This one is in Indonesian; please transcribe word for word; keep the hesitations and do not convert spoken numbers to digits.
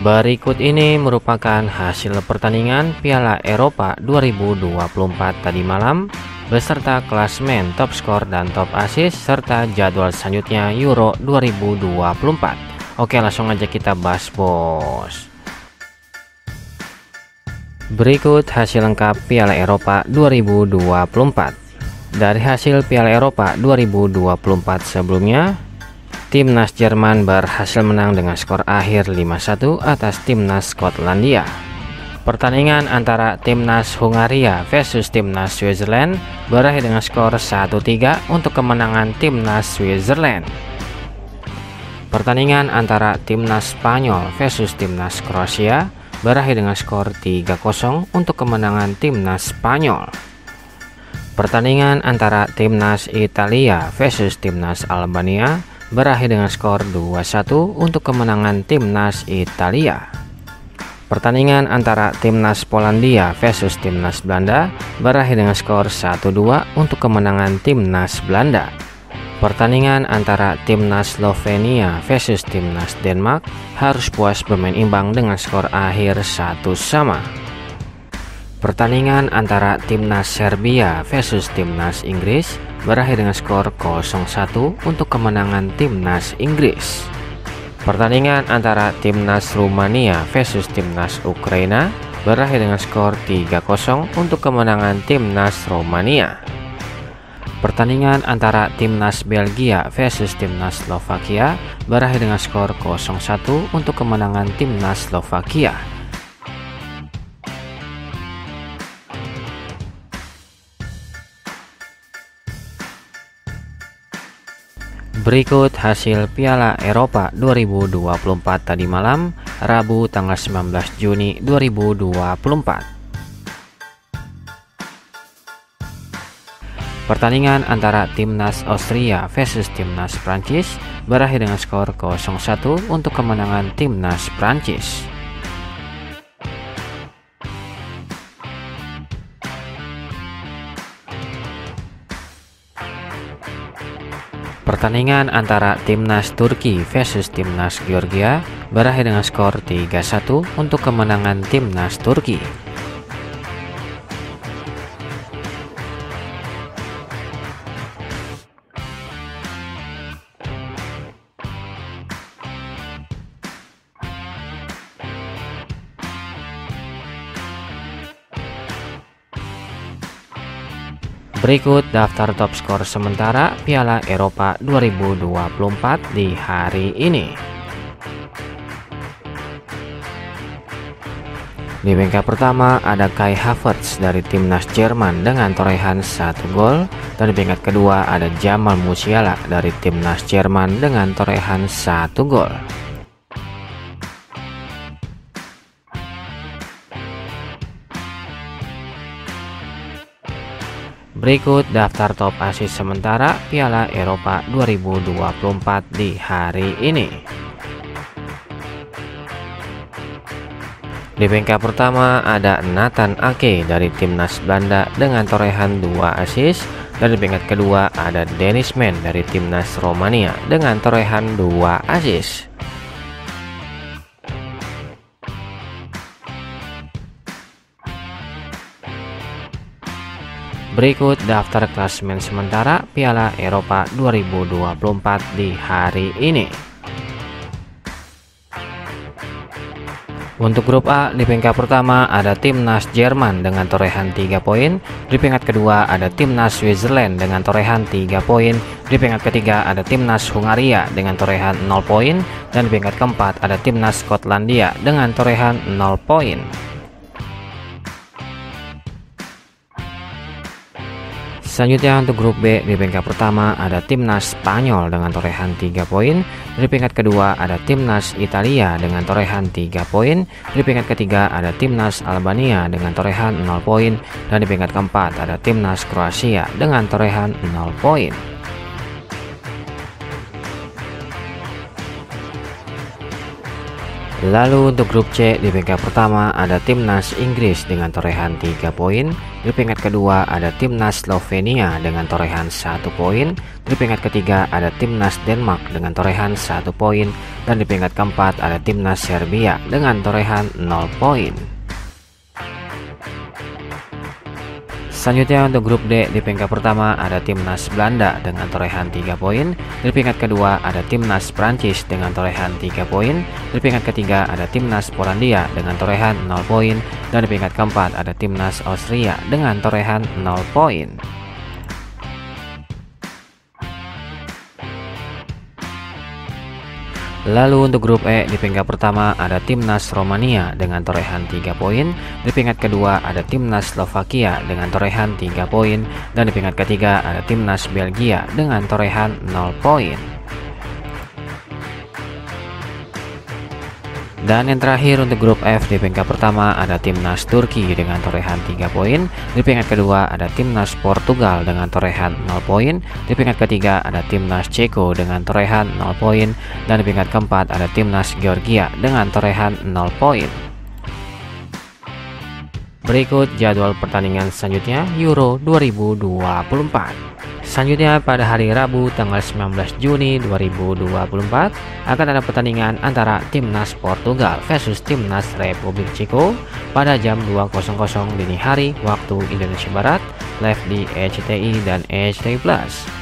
Berikut ini merupakan hasil pertandingan Piala Eropa dua ribu dua puluh empat tadi malam beserta klasemen, top skor dan top assist serta jadwal selanjutnya Euro dua ribu dua puluh empat. Oke, langsung aja kita bahas, bos. Berikut hasil lengkap Piala Eropa dua ribu dua puluh empat. Dari hasil Piala Eropa dua ribu dua puluh empat sebelumnya, Timnas Jerman berhasil menang dengan skor akhir lima satu atas Timnas Skotlandia. Pertandingan antara Timnas Hungaria versus Timnas Switzerland berakhir dengan skor satu tiga untuk kemenangan Timnas Switzerland. Pertandingan antara Timnas Spanyol versus Timnas Kroasia berakhir dengan skor tiga kosong untuk kemenangan Timnas Spanyol. Pertandingan antara Timnas Italia versus Timnas Albania berakhir dengan skor dua satu untuk kemenangan Timnas Italia. Pertandingan antara Timnas Polandia versus Timnas Belanda berakhir dengan skor satu dua untuk kemenangan Timnas Belanda. Pertandingan antara Timnas Slovenia versus Timnas Denmark harus puas bermain imbang dengan skor akhir satu sama. Pertandingan antara Timnas Serbia versus Timnas Inggris berakhir dengan skor nol satu untuk kemenangan Timnas Inggris. Pertandingan antara Timnas Rumania versus Timnas Ukraina berakhir dengan skor tiga kosong untuk kemenangan Timnas Rumania. Pertandingan antara Timnas Belgia versus Timnas Slovakia berakhir dengan skor nol satu untuk kemenangan Timnas Slovakia. Berikut hasil Piala Eropa dua ribu dua puluh empat tadi malam, Rabu tanggal sembilan belas Juni dua ribu dua puluh empat. Pertandingan antara Timnas Austria versus Timnas Prancis berakhir dengan skor nol satu untuk kemenangan Timnas Prancis. Pertandingan antara Timnas Turki versus Timnas Georgia berakhir dengan skor tiga satu untuk kemenangan Timnas Turki. Berikut daftar top skor sementara Piala Eropa dua ribu dua puluh empat di hari ini. Di peringkat pertama ada Kai Havertz dari Timnas Jerman dengan torehan satu gol, dan di peringkat kedua ada Jamal Musiala dari Timnas Jerman dengan torehan satu gol. Berikut daftar top assist sementara Piala Eropa dua ribu dua puluh empat di hari ini. Di peringkat pertama ada Nathan Ake dari Timnas Belanda dengan torehan dua assist, dan di peringkat kedua ada Dennis Mann dari Timnas Romania dengan torehan dua assist. Berikut daftar klasemen sementara Piala Eropa dua ribu dua puluh empat di hari ini. Untuk grup A, di peringkat pertama ada Timnas Jerman dengan torehan tiga poin, di peringkat kedua ada Timnas Switzerland dengan torehan tiga poin, di peringkat ketiga ada Timnas Hungaria dengan torehan nol poin, dan di peringkat keempat ada Timnas Skotlandia dengan torehan nol poin. Selanjutnya untuk grup B, di peringkat pertama ada Timnas Spanyol dengan torehan tiga poin, di peringkat kedua ada Timnas Italia dengan torehan tiga poin, di peringkat ketiga ada Timnas Albania dengan torehan nol poin, dan di peringkat keempat ada Timnas Kroasia dengan torehan nol poin. Lalu untuk grup C di peringkat pertama ada timnas Inggris dengan torehan tiga poin. Di peringkat kedua ada timnas Slovenia dengan torehan satu poin. Di peringkat ketiga ada timnas Denmark dengan torehan satu poin. Dan di peringkat keempat ada timnas Serbia dengan torehan nol poin. Selanjutnya untuk grup D di peringkat pertama ada timnas Belanda dengan torehan tiga poin. Di peringkat kedua ada timnas Prancis dengan torehan tiga poin. Di peringkat ketiga ada timnas Polandia dengan torehan nol poin. Dan di peringkat keempat ada timnas Austria dengan torehan nol poin. Lalu untuk grup E di peringkat pertama ada timnas Romania dengan torehan tiga poin. Di peringkat kedua ada timnas Slovakia dengan torehan tiga poin. Dan di peringkat ketiga ada timnas Belgia dengan torehan nol poin. Dan yang terakhir untuk grup F di peringkat pertama ada timnas Turki dengan torehan tiga poin. Di peringkat kedua ada timnas Portugal dengan torehan nol poin. Di peringkat ketiga ada timnas Ceko dengan torehan nol poin. Dan di peringkat keempat ada timnas Georgia dengan torehan nol poin. Berikut jadwal pertandingan selanjutnya Euro dua ribu dua puluh empat. Selanjutnya pada hari Rabu tanggal sembilan belas Juni dua ribu dua puluh empat akan ada pertandingan antara timnas Portugal versus timnas Republik Ceko pada jam dua dini hari waktu Indonesia Barat, live di R C T I dan R C T I Plus.